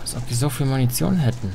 Als ob die so viel Munition hätten.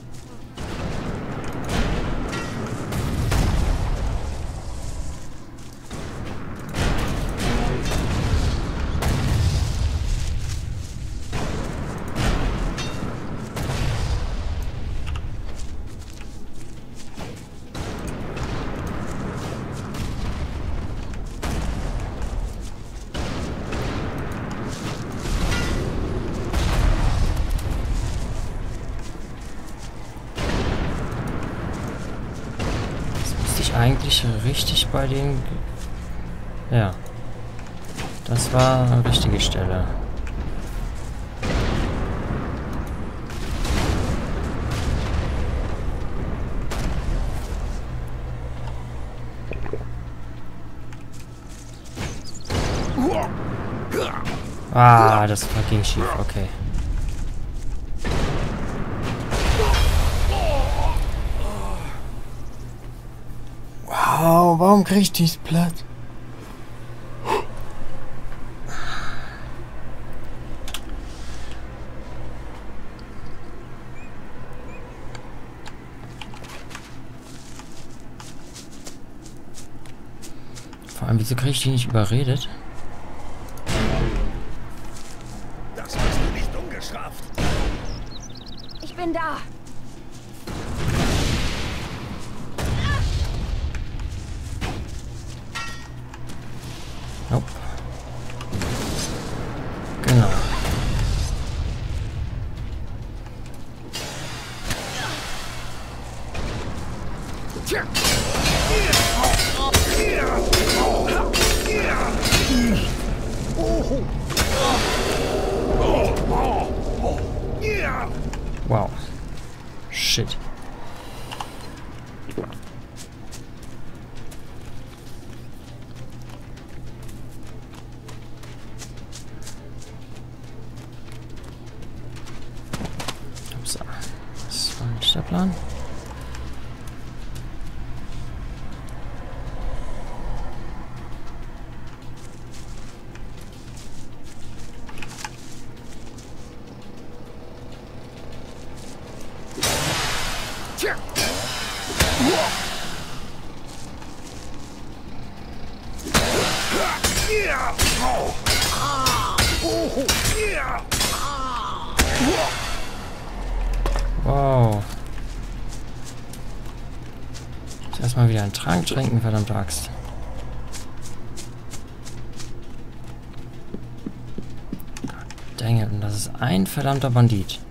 Eigentlich richtig bei den... Ja. Das war eine richtige Stelle. Ah, das ging schief, okay. Wow, warum krieg ich dies platt? Vor allem, wieso krieg ich die nicht überredet? Das hast du nicht ungestraft. Ich bin da. Nope. Genau. Wow. Shit. Das war nicht der Plan. Wow. Jetzt erstmal wieder einen Trank trinken, verdammte Axt. Dang it, und das ist ein verdammter Bandit.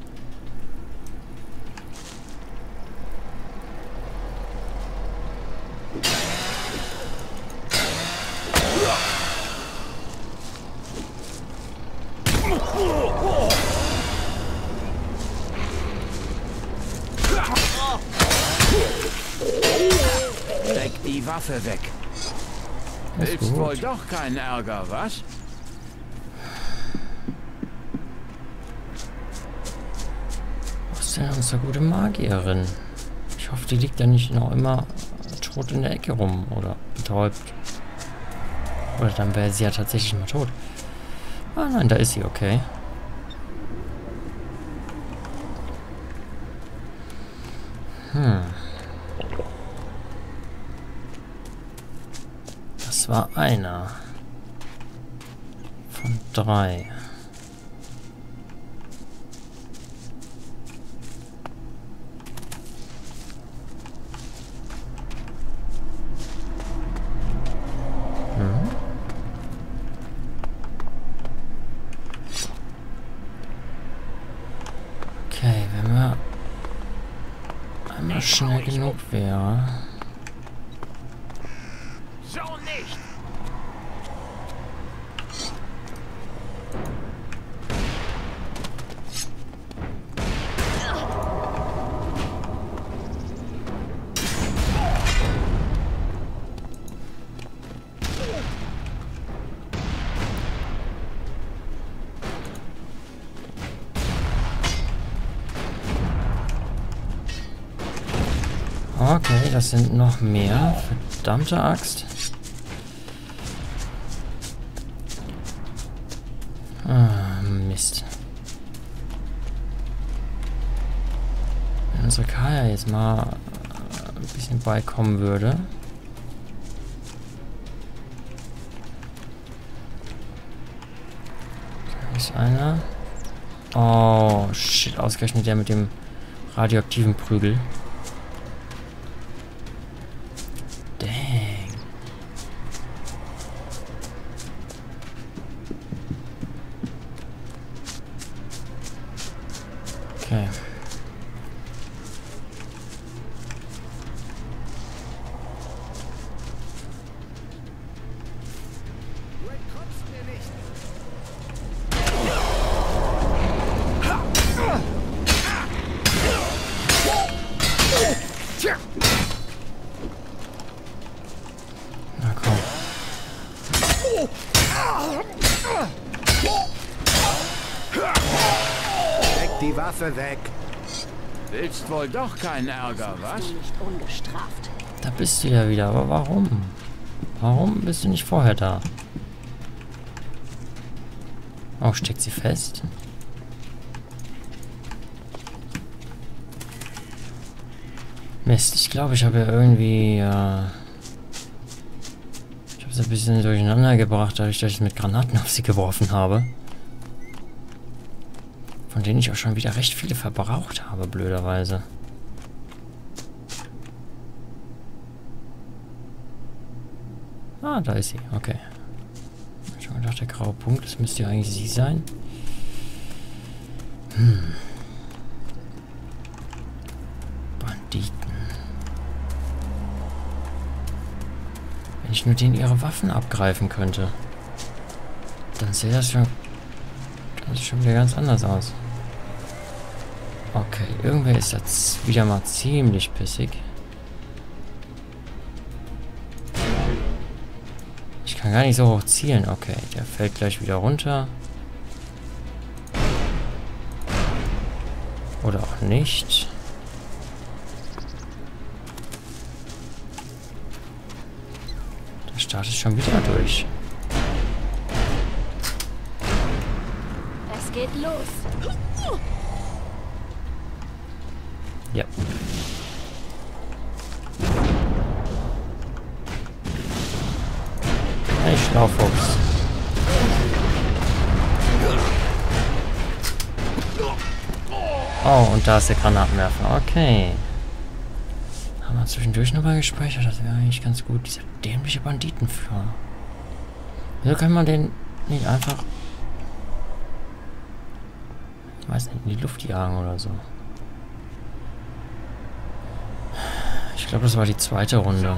Steck die Waffe weg. Willst wohl doch keinen Ärger, was? Was ist denn unsere gute Magierin? Ich hoffe, die liegt da nicht noch immer tot in der Ecke rum oder betäubt. Oder dann wäre sie ja tatsächlich mal tot. Ah nein, da ist sie, okay. Das war einer von 3. Okay, wenn wir einmal schnell genug wäre. So nicht! Okay, das sind noch mehr. Verdammte Axt. Ah, Mist. Wenn unsere Kaya jetzt mal ein bisschen beikommen würde. Da ist einer. Oh, shit, ausgerechnet der mit dem radioaktiven Prügel. Dang. Okay. Na komm. Steck die Waffe weg. Willst wohl doch keinen Ärger, was? Nicht ungestraft. Da bist du ja wieder, aber warum? Warum bist du nicht vorher da? Oh, steckt sie fest? Mist, ich glaube, ich habe ja irgendwie... ich habe es ein bisschen durcheinander gebracht, dadurch, dass ich mit Granaten auf sie geworfen habe. Von denen ich auch schon wieder recht viele verbraucht habe, blöderweise. Ah, da ist sie. Okay. Ich habe schon gedacht, der graue Punkt, das müsste ja eigentlich sie sein. Banditen. Wenn ich nur denen ihre Waffen abgreifen könnte, dann sähe das schon wieder ganz anders aus. Okay, irgendwer ist jetzt wieder mal ziemlich pissig. Ich kann gar nicht so hoch zielen. Okay, der fällt gleich wieder runter. Oder auch nicht. Der startet schon wieder durch. Es geht los. Ja. Hey, Schlaufuchs. Oh, und da ist der Granatenwerfer. Okay. Haben wir zwischendurch nochmal gespeichert. Das wäre eigentlich ganz gut. Dieser dämliche Banditenführer. Wieso kann man den nicht einfach... Ich weiß nicht, in die Luft jagen oder so. Ich glaube, das war die zweite Runde.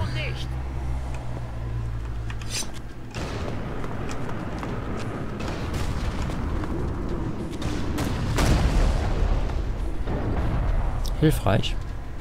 Hilfreich.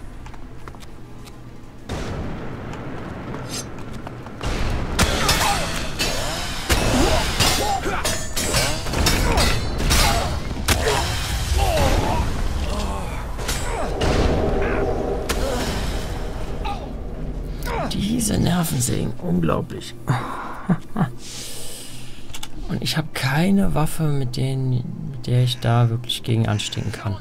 Diese Nervensägen, unglaublich. Und ich habe keine Waffe, mit der ich da wirklich gegen anstinken kann.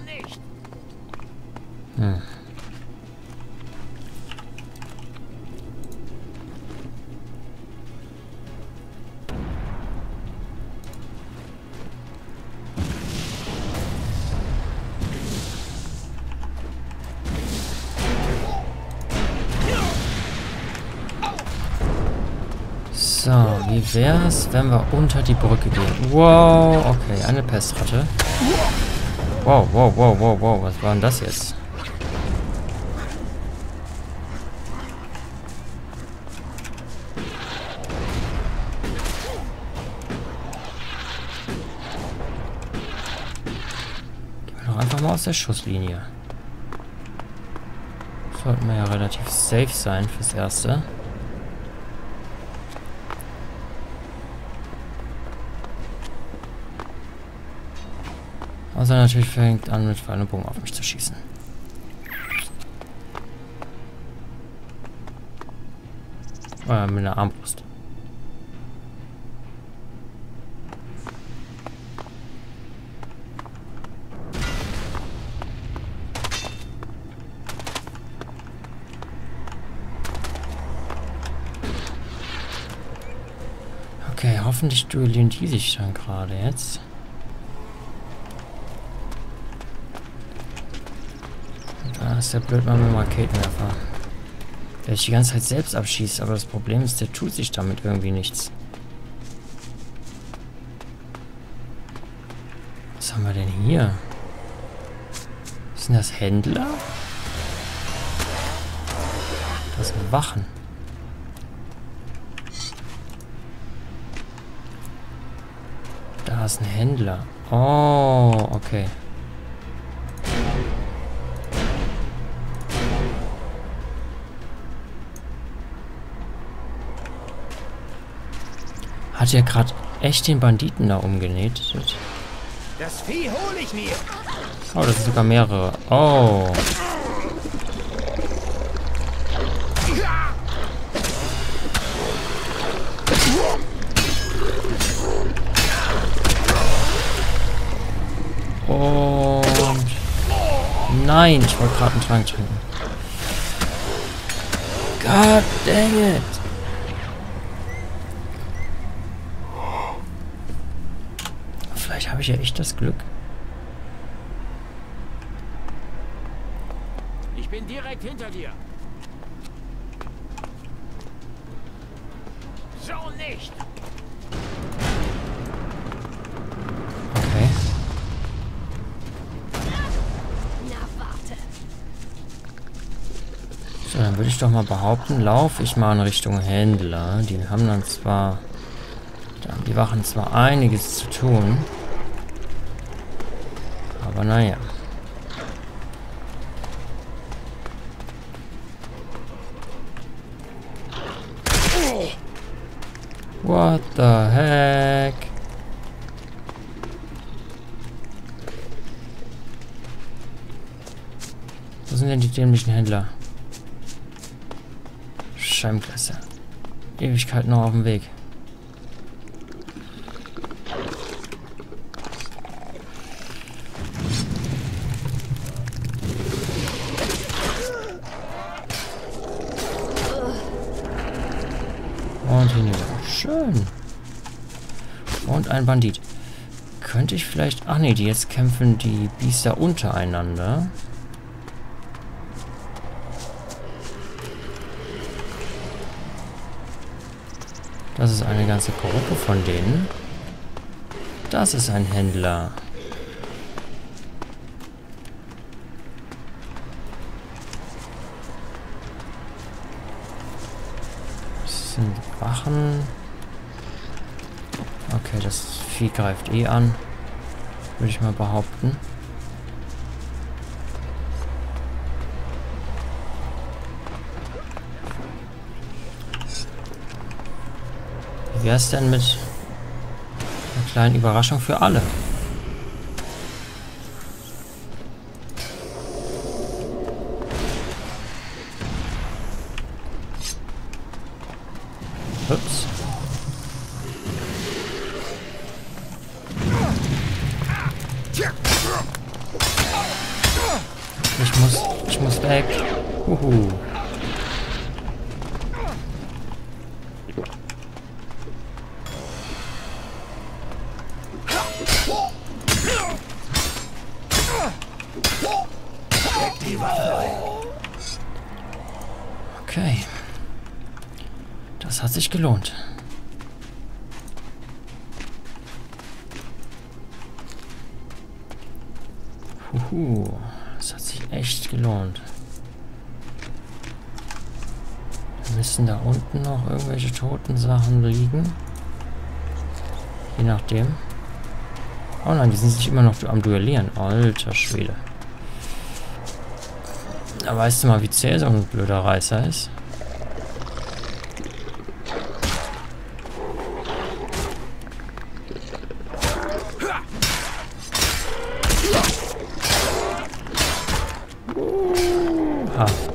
So, wie wär's, wenn wir unter die Brücke gehen? Wow, okay, eine Pestratte. Wow, wow, wow, wow, wow, was war denn das jetzt? Gehen wir doch einfach mal aus der Schusslinie. Sollten wir ja relativ safe sein fürs Erste. Außer natürlich fängt an, mit Pfeil und Bogen auf mich zu schießen. Mit einer Armbrust. hoffentlich duellieren die sich dann gerade jetzt. Da ist der Blödmann mit dem Raketenwerfer. Der sich die ganze Zeit selbst abschießt, aber das Problem ist, der tut sich damit irgendwie nichts. Was haben wir denn hier? Sind das Händler? Das sind Wachen. Da ist ein Händler. Oh, okay. Hat er gerade echt den Banditen da umgenäht? Das Vieh hole ich mir. Oh, das sind sogar mehrere. Oh. Und... Nein, ich wollte gerade einen Trank trinken. God dang it. Vielleicht habe ich ja echt das Glück. Ich bin direkt hinter dir. So nicht. Okay. Na, warte. So, dann würde ich doch mal behaupten, laufe ich mal in Richtung Händler. Die haben dann zwar... Die Wachen zwar einiges zu tun. Aber naja. What the heck? Wo sind denn die dämlichen Händler? Scheibenklasse. Ewigkeit noch auf dem Weg. Und hinüber. Schön. Und ein Bandit. Könnte ich vielleicht... Ach nee, die jetzt kämpfen die Biester untereinander. Das ist eine ganze Gruppe von denen. Das ist ein Händler. Das sind Wachen. Okay, das Vieh greift eh an. Würde ich mal behaupten. Wie wäre es denn mit einer kleinen Überraschung für alle? Ups. Ich muss weg. Huhu. Okay. Das hat sich gelohnt. Huhu. Das hat sich echt gelohnt. Wir müssen da unten noch irgendwelche toten Sachen liegen. Je nachdem. Oh nein, die sind sich immer noch am Duellieren. Alter Schwede. Da weißt du mal, wie zäh so ein blöder Reißer ist. Ha.